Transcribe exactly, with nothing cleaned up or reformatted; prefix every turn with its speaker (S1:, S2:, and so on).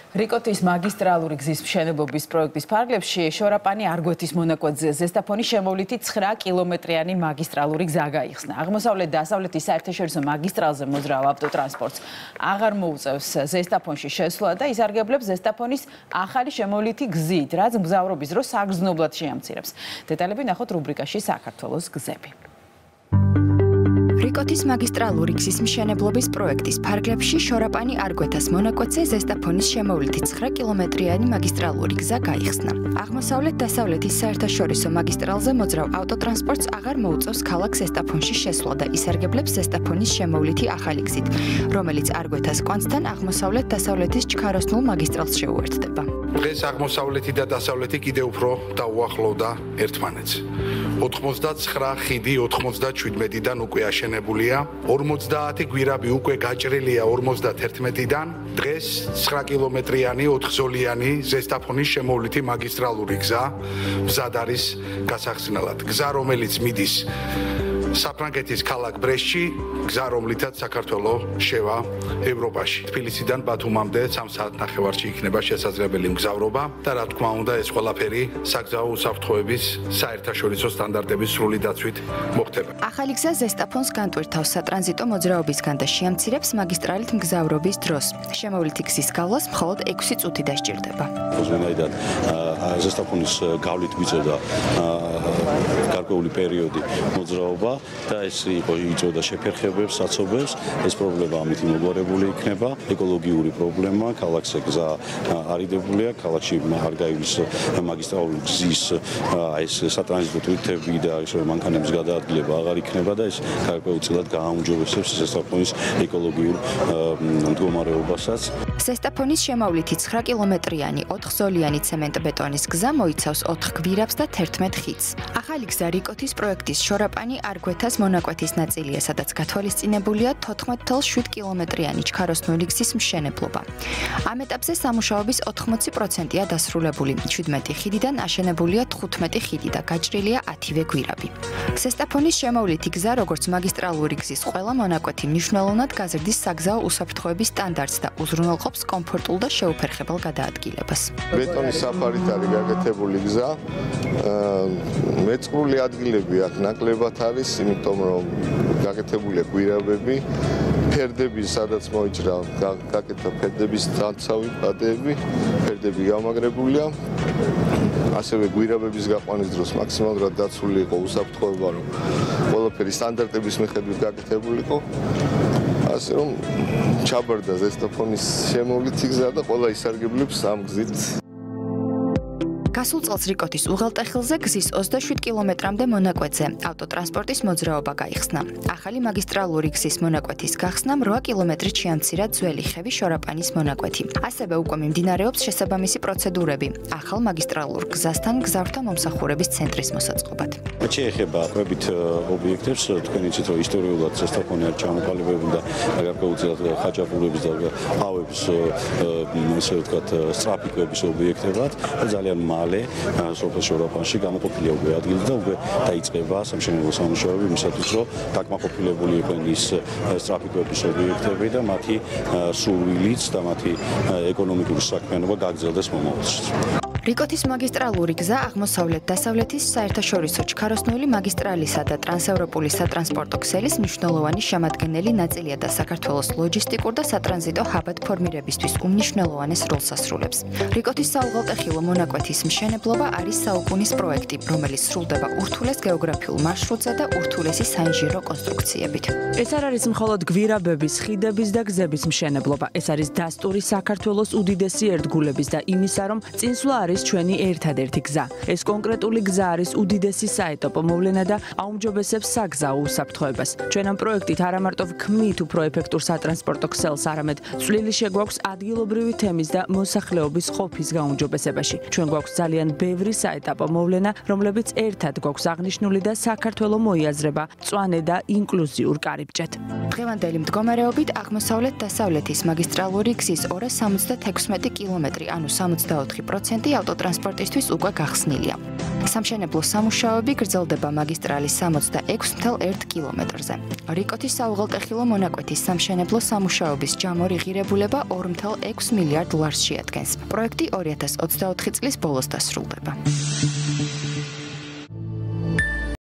S1: რიკოთის მაგისტრალური გზის მშენებლობის პროექტის ფარგლებში შორაპანი-არგვეთის მონაკვეთზე ზესტაფონის შემოვლითი ცხრა კილომეტრიანი მაგისტრალური გზა გაიხსნა. აღმოსავლეთ-დასავლეთის საერთაშორისო მაგისტრალზე მოძრავ ავტოტრანსპორტს აღარ მოუწევს ზესტაფონში შესვლა და ისარგებლებს ზესტაფონის ახალი შემოვლითი გზით, რაც მგზავრობის დროს საგრძნობლად შეამცირებს. დეტალები ნახოთ რუბრიკაში საქართველოს გზები.
S2: რიკოთის მაგისტრალური გზის მშენებლობის პროექტის ფარგლებში შორაპანი-არგვეთას მონაკვეთზე ზესტაფონის შემოვლითი ცხრა კილომეტრიანი მაგისტრალური გზა გაიხსნა. აღმოსავლეთ-დასავლეთის საერთაშორისო მაგისტრალზე მოძრავ ავტოტრანსპორტს აღარ მოუწევს ქალაქ ზესტაფონში შესვლა და ისარგებლებს ზესტაფონის შემოვლითი ახალი გზით, რომელიც არგვეთას კვანძთან აღმოსავლეთ-დასავლეთის ჩქაროსნულ მაგისტრალს შეუერთდება.
S3: დღეს აღმოსავლეთი და დასავლეთი კიდევ უფრო დაუახლოვდა ერთმანეთს. ოთხმოცდაცხრა ხიდი ოთხმოცდაჩვიდმეტიდან უკვე აშენებულია, ორმოცდაათი გვირაბი უკვე გაჭრილია ორმოცდათერთმეტიდან, დღეს ცხრა კილომეტრიანი ოთხზოლიანი ზესტაფონის შემოვლითი მაგისტრალური გზა მზად არის გასახსნელად. გზა, რომელიც მიდის საფრანგეთის ქალაქ ბრესტში, გზა, რომლითაც საქართველო შევა ევროპაში. თბილისიდან ბათუმამდე სამ საათ ნახევარში იქნება შესაძლებელი მგზავრობა და რა თქმა უნდა ეს ყველაფერი საგზაო უსაფრთხოების საერთაშორისო სტანდარტების სრული დაცვით მოხდება.
S2: ახალი გზა ზესტაფონს განტვირთავს სატრანზიტო მოძრაობისგან და შეამცირებს მაგისტრალით მგზავრობის დროს. შემოვლითი გზის გავლას მხოლოდ ექვსი წუთი დასჭირდება.
S4: ზოგადად ზესტაფონის გავლით მიწევდა გარკვეული პერიოდი მოძრაობა და ეს იყო იწვევდა შეფერხებებს, საცობებს. ეს პრობლემა ამით მოგვარებული იქნება. ეკოლოგიური პრობლემა, ქალაქზე გზა არიდებულია, ქალაქში არ გაივლის მაგისტრალური გზის ეს სატრანზიტო თვითები და ეს მანქანების გადაადგილება აღარ იქნება და ეს გარკვეულწილად გააუმჯობესებს ზესტაფონის ეკოლოგიურ მდგომარეობასაც.
S2: ზესტაფონის შემოვლითი ცხრა კილომეტრიანი ოთხზოლიანი ცემენტ-ბეტონის გზა მოიცავს ოთხ გვირაბს და თერთმეტ ხიდს. ახალი გზა რიკოთის პროექტის შორაპანი-არგვეთას მონაკვეთის ნაწილია, სადაც გათვალისწინებულია თოთხმეტ ათას შვიდ კილომეტრიანი ჩქაროსნული გზის მშენებლობა. ამ ეტაპზე სამუშაოების ოთხმოცი პროცენტია დასრულებული. შვიდმეტი ხიდიდან აშენებულია თხუთმეტი ხიდი და გაჭრილია ათივე გვირაბი. ზესტაფონის შემოვლითი გზა, როგორც მაგისტრალური გზის ყველა მონაკვეთი, მნიშვნელოვნად გაზრდის საგზაო უსაფრთხოების სტანდარტს და უზრუნველყოფს კომფორტულ და შეუფერხებელ გადაადგილებას.
S5: ბეტონის საფარით არის გაკეთებული გზა. მეწყრული ადგილები აქ ნაკლებად არის, იმიტომ რომ გაკეთებულია გვირაბები, ფერდები, სადაც მოიჭრა გაკეთა ფერდების დაცავი პატეები, ფერდები გამაგრებულია. ასევე გვირაბების გაყვანის დროს მაქსიმალურად დაცული იყო უსაფრთხოება, რომ ყველაფერი სტანდარტების მიხედვით გაკეთებული იყო. ასე რომ ჩაბარდა ზესტაფონის შემოვლითი გზა და ყველა ისარგებლებს ამ გზით.
S2: გასულ წელს რიკოთის უღელტეხილზე გზის ოცდაშვიდ კილომეტრამდე მონაკვეთზე ავტოტრანსპორტის მოძრაობა გაიხსნა. ახალი მაგისტრალური გზის მონაკვეთის გახსნამ რვა კილომეტრით შეამცირა ძველი ხევი შორაპანის მონაკვეთი. ასევე უკვე მიმდინარეობს შესაბამისი პროცედურები ახალ მაგისტრალურ გზასთან გზავრთა მომსახურების ცენტრის მოსაწყობად.
S4: შეეხება კვებით ობიექტებს, თქვენ იცით რომ ისტორიულად ზესტაფონი არ ჩამოყალიბებულ და გარკვეულწილად ხაჭაპურების და ფავების ესე ვთქვათ სტრაფიკების ობიექტებად ძალიან მალე სოფელ შორაპანში გამოყოფილია უკვე ადგილი და უკვე დაიწყება სამშენებლო სამუშაოები იმისათვის, რომ დაკმაყოფილებული იყვნენ ის სტრაფიკების ობიექტები და მათი სურვილიც და მათი ეკონომიკური საქმიანობა გაგრძელდეს მომავალში.
S2: რიკოთის მაგისტრალური გზა აღმოსავლეთ-დასავლეთის საერთაშორისო ჩქაროსნული მაგისტრალისა და ტრანსევროპული სატრანსპორტო ქსელის მნიშვნელოვანი შემადგენელი ნაწილია და საქართველოს ლოჯისტიკურ და სატრანზიტო ჰაბად ფორმირებისთვის უმნიშვნელოვანეს როლს ასრულებს. რიკოთის საუღელტეხილო მონაკვეთის მშენებლობა არის საუკუნის პროექტი, რომელიც სრულდება ურთულეს გეოგრაფიულ მარშრუტზე და ურთულესი საინჟინრო კონსტრუქციებით.
S1: ეს არ არის მხოლოდ გვირაბების, ხიდების და გზების მშენებლობა, ეს არის დასტური საქართველოს უდიდესი ერთგულების და იმისა, რომ წინსვლა არის ჩვენი ერთადერთი გზა. ეს კონკრეტული გზა არის უდიდესი საეტაპო მოვლენა და აუმჯობესებს საგზაო უსაფრთხოებას. ჩვენ ამ პროექტით არა მარტო ვქმნით უფრო ეფექტურ სატრანსპორტო ქსელს, არამედ წვლილი შეგვაქვს ადგილობრივი თემის და მოსახლეობის ყოფის გაუმჯობესებაში. ჩვენ გვაქვს ძალიან ბევრი საეტაპო მოვლენა, რომლებიც ერთად გვაქვს აღნიშნული და საქართველოს მოიაზრება მწვანე და ინკლუზიურ კარიბჭედ.
S2: დღევანდელი მდგომარეობით აღმოსავლეთ-დასავლეთის მაგისტრალური გზის ორას სამოცდათექვსმეტი კილომეტრი, ანუ სამოცდაოთხი პროცენტი ავტოტრანსპორტისთვის უკვე გახსნილია. სამშენებლო სამუშაოები გრძელდება მაგისტრალის სამოცდაექვსი ათეული ერთი კილომეტრზე. რიკოთის საუღელტეხილო მონაკვეთის სამშენებლო სამუშაოების ჯამური ღირებულება ორი ათეული ექვსი მილიარდ დოლარს შეადგენს. პროექტი ორი ათას ოცდაოთხი წლის ბოლოს დასრულდება.